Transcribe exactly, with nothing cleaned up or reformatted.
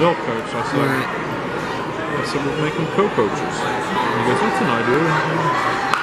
milk coach. I said, right. I said, we'll make them co-coaches. And he goes, that's an idea.